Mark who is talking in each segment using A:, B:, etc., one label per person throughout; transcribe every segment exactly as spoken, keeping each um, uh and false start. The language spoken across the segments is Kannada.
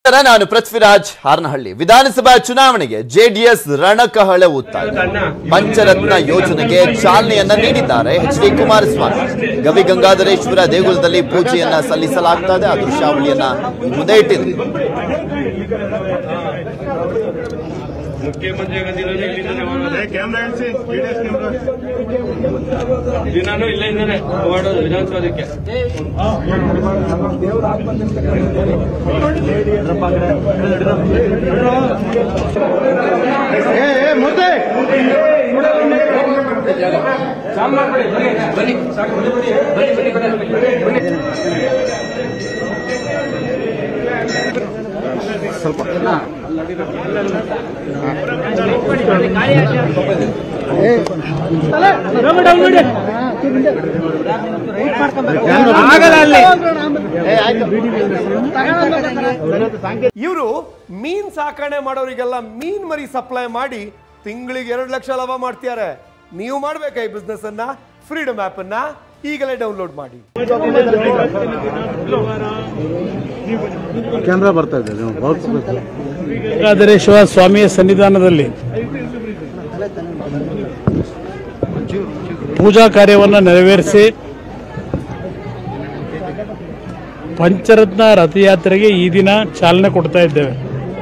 A: ನಾನು ಪೃಥ್ವಿರಾಜ್ ಹಾರನಹಳ್ಳಿ. ವಿಧಾನಸಭಾ ಚುನಾವಣೆಗೆ ಜೆಡಿಎಸ್ ರಣಕಹಳೆ ಊದ್ತಾ ಇದೆ. ಪಂಚರತ್ನ ಯೋಜನೆಗೆ ಚಾಲನೆಯನ್ನ ನೀಡಿದ್ದಾರೆ ಎಚ್ ಡಿ ಕುಮಾರಸ್ವಾಮಿ. ಗವಿ ಗಂಗಾಧರೇಶ್ವರ ದೇಗುಲದಲ್ಲಿ ಪೂಜೆಯನ್ನ ಸಲ್ಲಿಸಲಾಗ್ತಾ ಇದೆ. ಆ ದೃಶ್ಯಾವಳಿಯನ್ನ ಮುಂದೆ ಇಟ್ಟಿದೆ.
B: ಮುಖ್ಯಮಂತ್ರಿ ದಿನಾನು ಇಲ್ಲ ಇದ್ದಾನೆ ಮಾಡೋದು ವಿಧಾನಸೌಧಕ್ಕೆ.
C: ಸ್ವಲ್ಪ
D: ಇವರು ಮೀನ್ ಸಾಕಣೆ ಮಾಡೋರಿಗೆಲ್ಲ ಮೀನ್ ಮರಿ ಸಪ್ಲೈ ಮಾಡಿ ತಿಂಗಳಿಗೆ ಎರಡು ಲಕ್ಷ ಲಾಭ ಮಾಡ್ತಿದ್ದಾರೆ. ನೀವು ಮಾಡ್ಬೇಕಾ ಈ ಬಿಸ್ನೆಸ್ ಅನ್ನ? ಫ್ರೀಡಮ್ ಆಪ್ ಅನ್ನ ಈಗಲೇ ಡೌನ್ಲೋಡ್ ಮಾಡಿ.
C: ಕ್ಯಾಮ್ರಾ ಬರ್ತಾ ಇದೆ.
E: ಗಂಗಾಧರೇಶ್ವರ ಸ್ವಾಮಿಯ ಸನ್ನಿಧಾನದಲ್ಲಿ ಪೂಜಾ ಕಾರ್ಯವನ್ನು ನೆರವೇರಿಸಿ ಪಂಚರತ್ನ ರಥಯಾತ್ರೆಗೆ ಈ ದಿನ ಚಾಲನೆ ಕೊಡ್ತಾ ಇದ್ದೇವೆ.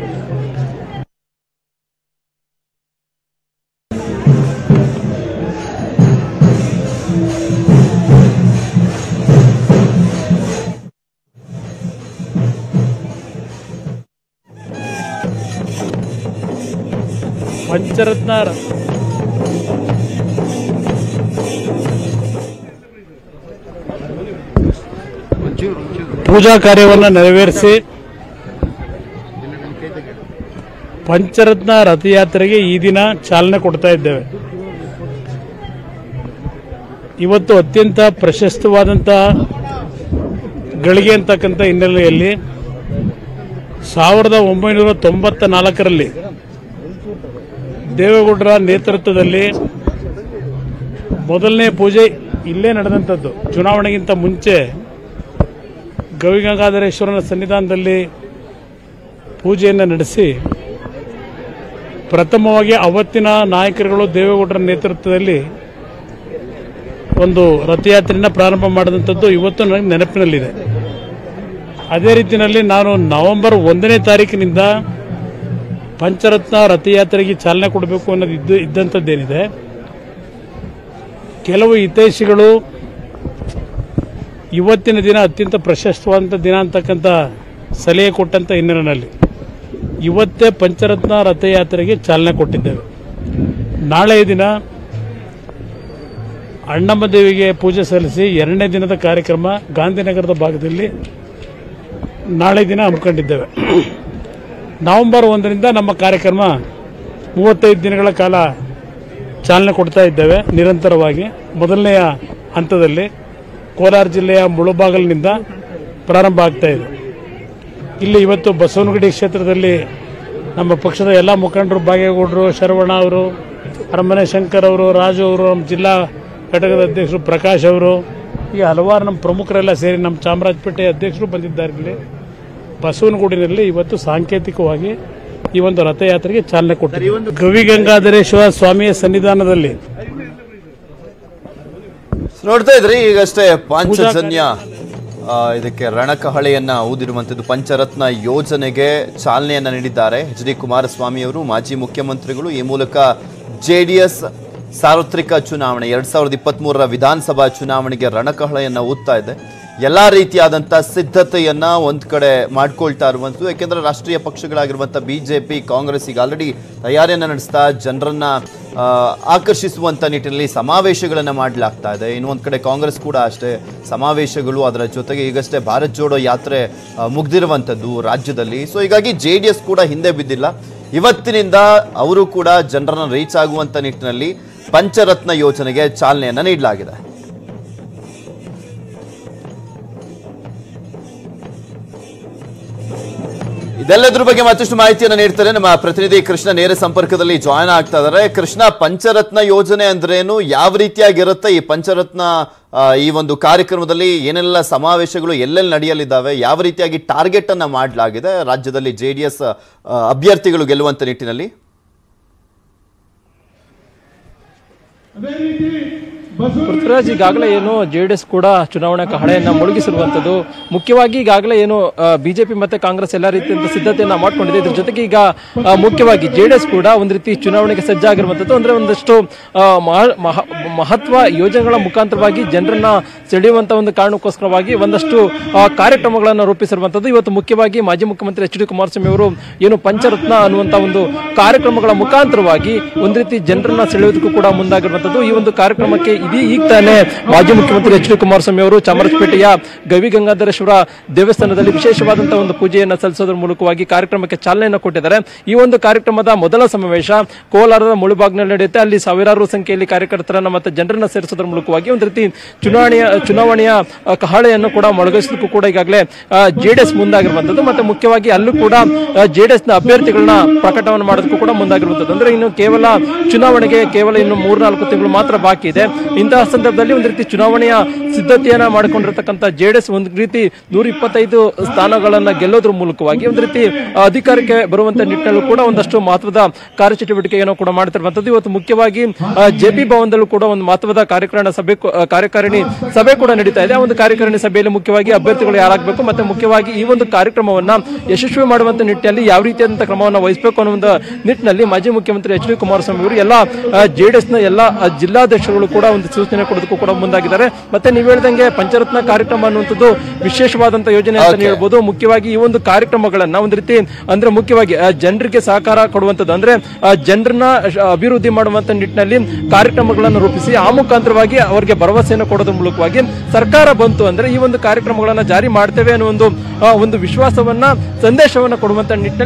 E: ಪಂಚರತ್ನ ಪೂಜಾ ಕಾರ್ಯವನ್ನು ನೆರವೇರಿಸಿ ಪಂಚರತ್ನ ರಥಯಾತ್ರೆಗೆ ಈ ದಿನ ಚಾಲನೆ ಕೊಡ್ತಾ ಇದ್ದೇವೆ. ಇವತ್ತು ಅತ್ಯಂತ ಪ್ರಶಸ್ತವಾದಂತಹ ಗಳಿಗೆ ಅಂತಕ್ಕಂಥ ಹಿನ್ನೆಲೆಯಲ್ಲಿ ಸಾವಿರದ ಒಂಬೈನೂರ ತೊಂಬತ್ತ ನಾಲ್ಕರಲ್ಲಿ ದೇವೇಗೌಡರ ನೇತೃತ್ವದಲ್ಲಿ ಮೊದಲನೇ ಪೂಜೆ ಇಲ್ಲೇ ನಡೆದಂಥದ್ದು. ಚುನಾವಣೆಗಿಂತ ಮುಂಚೆ ಗವಿ ಗಂಗಾಧರೇಶ್ವರನ ಸನ್ನಿಧಾನದಲ್ಲಿ ಪೂಜೆಯನ್ನು ನಡೆಸಿ ಪ್ರಥಮವಾಗಿ ಅವತ್ತಿನ ನಾಯಕರುಗಳು ದೇವೇಗೌಡರ ನೇತೃತ್ವದಲ್ಲಿ ಒಂದು ರಥಯಾತ್ರೆಯನ್ನು ಪ್ರಾರಂಭ ಮಾಡಿದಂಥದ್ದು ಇವತ್ತು ನನಗೆ ನೆನಪಿನಲ್ಲಿದೆ. ಅದೇ ರೀತಿಯಲ್ಲಿ ನಾನು ನವೆಂಬರ್ ಒಂದನೇ ತಾರೀಕಿನಿಂದ ಪಂಚರತ್ನ ರಥಯಾತ್ರೆಗೆ ಚಾಲನೆ ಕೊಡಬೇಕು ಅನ್ನೋದು ಇದ್ದು ಇದ್ದಂಥದ್ದೇನಿದೆ. ಕೆಲವು ಹಿತೈಷಿಗಳು ಇವತ್ತಿನ ದಿನ ಅತ್ಯಂತ ಪ್ರಶಸ್ತವಾದಂಥ ದಿನ ಅಂತಕ್ಕಂಥ ಸಲಹೆ ಕೊಟ್ಟಂಥ ಹಿನ್ನೆಲೆಯಲ್ಲಿ ಇವತ್ತೇ ಪಂಚರತ್ನ ರಥಯಾತ್ರೆಗೆ ಚಾಲನೆ ಕೊಟ್ಟಿದ್ದೇವೆ. ನಾಳೆಯ ದಿನ ಅಣ್ಣಮ್ಮ ದೇವಿಗೆ ಪೂಜೆ ಸಲ್ಲಿಸಿ ಎರಡನೇ ದಿನದ ಕಾರ್ಯಕ್ರಮ ಗಾಂಧಿನಗರದ ಭಾಗದಲ್ಲಿ ನಾಳೆ ದಿನ ಹಮ್ಮಿಕೊಂಡಿದ್ದೇವೆ. ನವೆಂಬರ್ ಒಂದರಿಂದ ನಮ್ಮ ಕಾರ್ಯಕ್ರಮ ಮೂವತ್ತೈದು ದಿನಗಳ ಕಾಲ ಚಾಲನೆ ಕೊಡ್ತಾ ಇದ್ದೇವೆ ನಿರಂತರವಾಗಿ. ಮೊದಲನೆಯ ಹಂತದಲ್ಲಿ ಕೋಲಾರ ಜಿಲ್ಲೆಯ ಮುಳುಬಾಗಲಿನಿಂದ ಪ್ರಾರಂಭ ಆಗ್ತಾ ಇದೆ. ಇಲ್ಲಿ ಇವತ್ತು ಬಸವನಗುಡಿ ಕ್ಷೇತ್ರದಲ್ಲಿ ನಮ್ಮ ಪಕ್ಷದ ಎಲ್ಲ ಮುಖಂಡರು, ಬಾಗೇಗೌಡರು, ಶರವಣ ಅವರು, ಅರಮನೆ ಶಂಕರ್ ಅವರು, ರಾಜು ಅವರು, ನಮ್ಮ ಜಿಲ್ಲಾ ಘಟಕದ ಅಧ್ಯಕ್ಷರು ಪ್ರಕಾಶ್ ಅವರು, ಈಗ ಹಲವಾರು ನಮ್ಮ ಪ್ರಮುಖರೆಲ್ಲ ಸೇರಿ ನಮ್ಮ ಚಾಮರಾಜಪೇಟೆ ಅಧ್ಯಕ್ಷರು ಬಂದಿದ್ದಾರೆ. ಇಲ್ಲಿ ಬಸವನಗುಡಿನಲ್ಲಿ ಇವತ್ತು ಸಾಂಕೇತಿಕವಾಗಿ ಈ ಒಂದು ರಥಯಾತ್ರೆಗೆ ಚಾಲನೆ ಕೊಟ್ಟಿದ್ದಾರೆ. ಗವಿ ಗಂಗಾಧರೇಶ್ವರ ಸ್ವಾಮಿಯ ಸನ್ನಿಧಾನದಲ್ಲಿ
A: ನೋಡ್ತಾ ಇದ್ರಿ ಈಗಷ್ಟೇ ಪಾಂಚಜನ್ಯ ಇದಕ್ಕೆ ರಣಕಹಳೆಯನ್ನ ಊದಿರುವಂತದ್ದು. ಪಂಚರತ್ನ ಯೋಜನೆಗೆ ಚಾಲನೆಯನ್ನ ನೀಡಿದ್ದಾರೆ ಎಚ್ ಡಿ ಕುಮಾರಸ್ವಾಮಿ ಅವರು, ಮಾಜಿ ಮುಖ್ಯಮಂತ್ರಿಗಳು. ಈ ಮೂಲಕ ಜೆಡಿಎಸ್ ಸಾರ್ವತ್ರಿಕ ಚುನಾವಣೆ ಎರಡ್ ಸಾವಿರದ ಇಪ್ಪತ್ತ್ ಮೂರರ ವಿಧಾನಸಭಾ ಚುನಾವಣೆಗೆ ರಣಕಹಳೆಯನ್ನ ಊದ್ತಾ ಇದೆ. ಎಲ್ಲಾ ರೀತಿಯಾದಂಥ ಸಿದ್ಧತೆಯನ್ನ ಒಂದ್ ಕಡೆ ಮಾಡ್ಕೊಳ್ತಾ ಇರುವಂಥದ್ದು. ಯಾಕೆಂದ್ರೆ ರಾಷ್ಟ್ರೀಯ ಪಕ್ಷಗಳಾಗಿರುವಂಥ ಬಿಜೆಪಿ, ಕಾಂಗ್ರೆಸ್ ಈಗ ಆಲ್ರೆಡಿ ತಯಾರಿಯನ್ನ ನಡೆಸ್ತಾ ಜನರನ್ನ ಆಕರ್ಷಿಸುವಂತ ನಿಟ್ಟಿನಲ್ಲಿ ಸಮಾವೇಶಗಳನ್ನ ಮಾಡಲಾಗ್ತಾ ಇದೆ. ಇನ್ನೊಂದ್ ಕಡೆ ಕಾಂಗ್ರೆಸ್ ಕೂಡ ಅಷ್ಟೇ ಸಮಾವೇಶಗಳು, ಅದರ ಜೊತೆಗೆ ಈಗಷ್ಟೇ ಭಾರತ್ ಜೋಡೋ ಯಾತ್ರೆ ಮುಗ್ದಿರುವಂಥದ್ದು ರಾಜ್ಯದಲ್ಲಿ. ಸೊ ಹೀಗಾಗಿ ಜೆ ಡಿ ಎಸ್ ಕೂಡ ಹಿಂದೆ ಬಿದ್ದಿಲ್ಲ. ಇವತ್ತಿನಿಂದ ಅವರು ಕೂಡ ಜನರನ್ನ ರೀಚ್ ಆಗುವಂತ ನಿಟ್ಟಿನಲ್ಲಿ ಪಂಚರತ್ನ ಯೋಜನೆಗೆ ಚಾಲನೆಯನ್ನ ನೀಡಲಾಗಿದೆ. ಇದೆಲ್ಲದ್ರ ಬಗ್ಗೆ ಮತ್ತಷ್ಟು ಮಾಹಿತಿಯನ್ನು ನೀಡ್ತಾರೆ ನಮ್ಮ ಪ್ರತಿನಿಧಿ ಕೃಷ್ಣ ನೇರ ಸಂಪರ್ಕದಲ್ಲಿ ಜಾಯ್ನ್ ಆಗ್ತಾ ಇದ್ದಾರೆ. ಕೃಷ್ಣ, ಪಂಚರತ್ನ ಯೋಜನೆ ಅಂದ್ರೇನು, ಯಾವ ರೀತಿಯಾಗಿರುತ್ತೆ ಈ ಪಂಚರತ್ನ ಈ ಒಂದು ಕಾರ್ಯಕ್ರಮದಲ್ಲಿ, ಏನೆಲ್ಲ ಸಮಾವೇಶಗಳು ಎಲ್ಲೆಲ್ಲಿ ನಡೆಯಲಿದ್ದಾವೆ, ಯಾವ ರೀತಿಯಾಗಿ ಟಾರ್ಗೆಟ್ ಅನ್ನ ಮಾಡಲಾಗಿದೆ ರಾಜ್ಯದಲ್ಲಿ ಜೆಡಿಎಸ್ ಅಭ್ಯರ್ಥಿಗಳು ಗೆಲ್ಲುವಂತ ನಿಟ್ಟಿನಲ್ಲಿ?
C: ಪೃಥ್ವಿರಾಜ್, ಈಗಾಗಲೇ ಏನು ಜೆಡಿಎಸ್ ಕೂಡ ಚುನಾವಣಾ ಕಹಳೆಯನ್ನ ಮೊಳಗಿಸಿರುವಂತದ್ದು, ಮುಖ್ಯವಾಗಿ ಈಗಾಗಲೇ ಏನು ಬಿಜೆಪಿ ಮತ್ತೆ ಕಾಂಗ್ರೆಸ್ ಎಲ್ಲಾ ರೀತಿಯ ಸಿದ್ಧತೆಯನ್ನ ಮಾಡ್ಕೊಂಡಿದೆ. ಇದ್ರ ಜೊತೆಗೆ ಈಗ ಮುಖ್ಯವಾಗಿ ಜೆಡಿಎಸ್ ಕೂಡ ಒಂದ್ ರೀತಿ ಚುನಾವಣೆಗೆ ಸಜ್ಜಾಗಿರುವಂತದ್ದು. ಅಂದ್ರೆ ಒಂದಷ್ಟು ಮಹತ್ವ ಯೋಜನೆಗಳ ಮುಖಾಂತರವಾಗಿ ಜನರನ್ನ ಸೆಳೆಯುವಂತ ಒಂದು ಕಾರಣಕ್ಕೋಸ್ಕರವಾಗಿ ಒಂದಷ್ಟು ಕಾರ್ಯಕ್ರಮಗಳನ್ನು ರೂಪಿಸಿರುವಂತದ್ದು. ಇವತ್ತು ಮುಖ್ಯವಾಗಿ ಮಾಜಿ ಮುಖ್ಯಮಂತ್ರಿ ಎಚ್ ಡಿ ಕುಮಾರಸ್ವಾಮಿ ಅವರು ಏನು ಪಂಚರತ್ನ ಅನ್ನುವಂತ ಒಂದು ಕಾರ್ಯಕ್ರಮಗಳ ಮುಖಾಂತರವಾಗಿ ಒಂದ್ ರೀತಿ ಜನರನ್ನ ಸೆಳೆಯುವುದಕ್ಕೂ ಕೂಡ ಮುಂದಾಗಿರುವಂತದ್ದು. ಈ ಒಂದು ಕಾರ್ಯಕ್ರಮಕ್ಕೆ ಇದೀ ಈಗ ತಾನೇ ಮಾಜಿ ಮುಖ್ಯಮಂತ್ರಿ ಎಚ್ ಡಿ ಕುಮಾರಸ್ವಾಮಿ ಅವರು ಚಾಮರಾಜಪೇಟೆಯ ಗವಿ ಗಂಗಾಧರೇಶ್ವರ ದೇವಸ್ಥಾನದಲ್ಲಿ ವಿಶೇಷವಾದಂತಹ ಒಂದು ಪೂಜೆಯನ್ನು ಸಲ್ಲಿಸೋದ್ರ ಮೂಲಕವಾಗಿ ಕಾರ್ಯಕ್ರಮಕ್ಕೆ ಚಾಲನೆಯನ್ನು ಕೊಟ್ಟಿದ್ದಾರೆ. ಈ ಒಂದು ಕಾರ್ಯಕ್ರಮದ ಮೊದಲ ಸಮಾವೇಶ ಕೋಲಾರದ ಮುಳುಬಾಗ್ನಲ್ಲಿ ನಡೆಯುತ್ತೆ. ಅಲ್ಲಿ ಸಾವಿರಾರು ಸಂಖ್ಯೆಯಲ್ಲಿ ಕಾರ್ಯಕರ್ತರನ್ನ ಮತ್ತೆ ಜನರನ್ನ ಸೇರಿಸೋದ್ರ ಮೂಲಕವಾಗಿ ಒಂದು ರೀತಿ ಚುನಾವಣೆಯ ಚುನಾವಣೆಯ ಕಹಳೆಯನ್ನು ಕೂಡ ಮೊಳಗಿಸೋದಕ್ಕೂ ಕೂಡ ಈಗಾಗಲೇ ಜೆಡಿಎಸ್ ಮುಂದಾಗಿರುವಂತದ್ದು. ಮತ್ತೆ ಮುಖ್ಯವಾಗಿ ಅಲ್ಲೂ ಕೂಡ ಜೆಡಿಎಸ್ ನ ಅಭ್ಯರ್ಥಿಗಳನ್ನ ಪ್ರಕಟವನ್ನು ಮಾಡೋದಕ್ಕೂ ಕೂಡ ಮುಂದಾಗಿರುವಂತದ್ದು. ಅಂದ್ರೆ ಇನ್ನು ಕೇವಲ ಚುನಾವಣೆಗೆ ಕೇವಲ ಇನ್ನು ಮೂರ್ನಾಲ್ಕು ತಿಂಗಳು ಮಾತ್ರ ಬಾಕಿ ಇದೆ. ಇಂತಹ ಸಂದರ್ಭದಲ್ಲಿ ಒಂದು ರೀತಿ ಚುನಾವಣೆಯ ಸಿದ್ಧತೆಯನ್ನ ಮಾಡಿಕೊಂಡಿರತಕ್ಕಂಥ ಜೆಡಿಎಸ್ ಒಂದು ರೀತಿ ನೂರ ಇಪ್ಪತ್ತೈದು ಸ್ಥಾನಗಳನ್ನ ಗೆಲ್ಲೋದ್ರ ಮೂಲಕವಾಗಿ ಒಂದು ರೀತಿ ಅಧಿಕಾರಕ್ಕೆ ಬರುವಂತ ನಿಟ್ಟಿನಲ್ಲೂ ಕೂಡ ಒಂದಷ್ಟು ಮಹತ್ವದ ಕಾರ್ಯಚಟುವಟಿಕೆಯನ್ನು ಕೂಡ ಮಾಡ್ತಿರುವಂತದ್ದು. ಇವತ್ತು ಮುಖ್ಯವಾಗಿ ಜೆಪಿ ಭವನದಲ್ಲೂ ಕೂಡ ಒಂದು ಮಹತ್ವದ ಕಾರ್ಯಕಾರಿಣಿ ಸಭೆ ಕಾರ್ಯಕಾರಿಣಿ ಸಭೆ ಕೂಡ ನಡೀತಾ ಇದೆ. ಆ ಒಂದು ಕಾರ್ಯಕಾರಿಣಿ ಸಭೆಯಲ್ಲಿ ಮುಖ್ಯವಾಗಿ ಅಭ್ಯರ್ಥಿಗಳು ಯಾರಾಗಬೇಕು ಮತ್ತೆ ಮುಖ್ಯವಾಗಿ ಈ ಒಂದು ಕಾರ್ಯಕ್ರಮವನ್ನ ಯಶಸ್ವಿ ಮಾಡುವಂತ ನಿಟ್ಟಿನಲ್ಲಿ ಯಾವ ರೀತಿಯಾದಂತಹ ಕ್ರಮವನ್ನು ವಹಿಸಬೇಕು ಅನ್ನೋ ಒಂದು ನಿಟ್ಟಿನಲ್ಲಿ ಮಾಜಿ ಮುಖ್ಯಮಂತ್ರಿ ಎಚ್ ಡಿ ಕುಮಾರಸ್ವಾಮಿ ಅವರು ಎಲ್ಲ ಜೆಡಿಎಸ್ ನ ಎಲ್ಲ ಜಿಲ್ಲಾಧ್ಯಕ್ಷರುಗಳು ಕೂಡ ಒಂದು ಸೂಚನೆ ಕೊಡೋದಕ್ಕೂ ಕೂಡ ಮುಂದಾಗಿದ್ದಾರೆ. ಮತ್ತೆ ನೀವು ಹೇಳಿದಂಗೆ ಪಂಚರತ್ನ ಕಾರ್ಯಕ್ರಮ ಅನ್ನುವಂಥದ್ದು ವಿಶೇಷವಾದಂತಹ ಯೋಜನೆ ಅಂತ ಹೇಳ್ಬೋದು. ಮುಖ್ಯವಾಗಿ ಈ ಒಂದು ಕಾರ್ಯಕ್ರಮಗಳನ್ನ ಒಂದು ರೀತಿ ಅಂದ್ರೆ ಮುಖ್ಯವಾಗಿ ಜನರಿಗೆ ಸಹಕಾರ ಕೊಡುವಂಥದ್ದು, ಅಂದ್ರೆ ಜನರನ್ನ ಅಭಿವೃದ್ಧಿ ಮಾಡುವಂತ ನಿಟ್ಟಿನಲ್ಲಿ ಕಾರ್ಯಕ್ರಮಗಳನ್ನು ರೂಪಿಸಿ ಆ ಮುಖಾಂತರವಾಗಿ ಅವರಿಗೆ ಭರವಸೆಯನ್ನು ಕೊಡೋದ್ರ ಮೂಲಕವಾಗಿ ಸರ್ಕಾರ ಬಂತು ಅಂದ್ರೆ ಈ ಒಂದು ಕಾರ್ಯಕ್ರಮಗಳನ್ನ ಜಾರಿ ಮಾಡ್ತೇವೆ ಅನ್ನೋ ಒಂದು ಒಂದು ವಿಶ್ವಾಸವನ್ನ ಸಂದೇಶವನ್ನ ಕೊಡುವಂತ ನಿಟ್ಟಿನಲ್ಲಿ